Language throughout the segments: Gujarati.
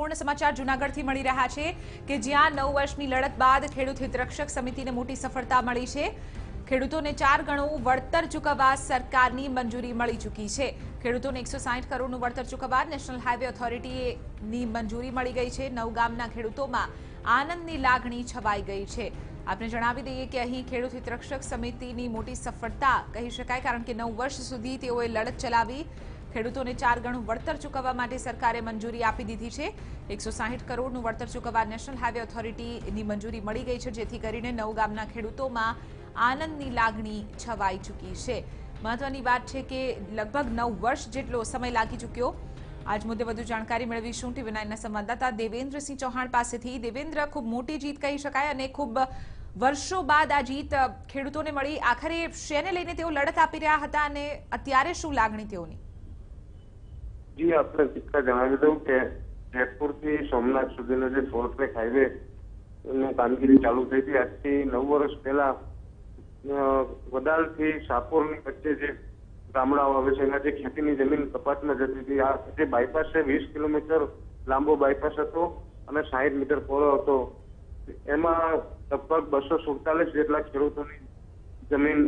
મહત્વપૂર્ણ સમાચાર જૂનાગઢથી મળી રહ્યા છે કે જ્યાં 9 વર્ષની લડત બાદ ખેડૂત હિતરક્ષક સમિતિને મોટી સફળતા મળી છે। ખેડૂતોને 4 ગણું વળતર ચૂકવવા સરકારની મંજૂરી મળી ચૂકી છે। ખેડૂતોને 160 કરોડનું વળતર ચૂકવવા નેશનલ હાઈવે ઓથોરિટીની મંજૂરી મળી ગઈ છે। 9 ગામના ખેડૂતોમાં આનંદની લાગણી છવાઈ ગઈ છે। આપણે જણાવી દઈએ કે અહીં ખેડૂત હિતરક્ષક સમિતિની મોટી સફળતા કહી શકાય, કારણ કે 9 વર્ષ સુધી તેઓએ લડત ચલાવી ખેડૂતોને 4 ગણું વળતર ચૂકવવા માટે સરકારે મંજૂરી આપી દીધી છે। 160 કરોડનું વળતર ચૂકવવા નેશનલ હાઈવે ઓથોરિટીની મંજૂરી મળી ગઈ છે, જેથી કરીને 9 ગામના ખેડૂતોમાં આનંદની લાગણી છવાઈ ચૂકી છે। મહત્વની વાત છે કે લગભગ 9 વર્ષ જેટલો સમય લાગી ચૂક્યો। આજ મુદ્દે વધુ જાણકારી મેળવીશું TV9ના સંવાદદાતા દેવેન્દ્રસિંહ ચૌહાણ પાસેથી। દેવેન્દ્ર, ખૂબ મોટી જીત કહી શકાય અને ખૂબ વર્ષો બાદ આ જીત ખેડૂતોને મળી। આખરે શેને લઈને તેઓ લડત આપી રહ્યા હતા અને અત્યારે શું લાગણી તેઓની? જી, આપણે કિસ્સા જણાવી દઉં કે જેતપુરથી સોમનાથ સુધીનો જે 4 ટ્રેક હાઈવે ની કામગીરી ચાલુ થઈ હતી આજથી 9 વર્ષ પહેલા વડાલથી શાહપુરની વચ્ચે જે ગામડાઓ આવે છે એના જે ખેતીની જમીન કપાતમાં જતી હતી, આ જે બાયપાસ છે 20 કિલોમીટર લાંબો બાયપાસ હતો અને 60 મીટર પહોળો હતો। એમાં લગભગ 247 જેટલા ખેડૂતોની જમીન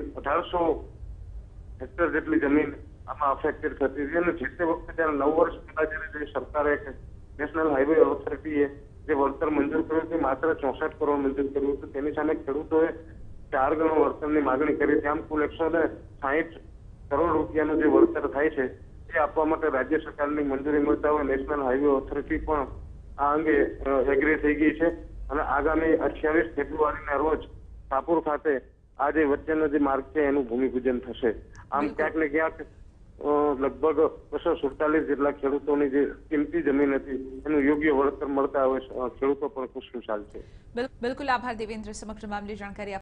1800 હેક્ટર જેટલી જમીન આમાં અફેક્ટેડ થતી હતી અને જે તે વખતે ત્યારે 9 વર્ષ પહેલા જ્યારે સરકારે નેશનલ હાઈવે ઓથોરિટીએ જે વળતર મંજૂર કર્યું હતું માત્ર 64 કરોડ મંજૂર કર્યું હતું, તેની સામે ખેડૂતોએ 4 ગણું વળતરની માગણી કરી હતી। આમ કુલ 160 કરોડ રૂપિયાનું જે વળતર થાય છે એ આપવા માટે રાજ્ય સરકારની મંજૂરી મળતા હોય નેશનલ હાઈવે ઓથોરિટી પણ આ અંગે એગ્રી થઈ ગઈ છે અને આગામી 28 ફેબ્રુઆરીના રોજ શાહપુર ખાતે આ જે વચ્ચેનો જે માર્ગ છે એનું ભૂમિપૂજન થશે। આમ ક્યાંક ને ક્યાંક લગભગ 247 જેટલા ખેડૂતોની જે કિંમતી જમીન હતી એનું યોગ્ય વળતર મળતા હવે ખેડૂતો પણ ખુશખુશાલ છે। બિલકુલ, આભાર દેવેન્દ્ર, સમગ્ર મામલે જાણકારી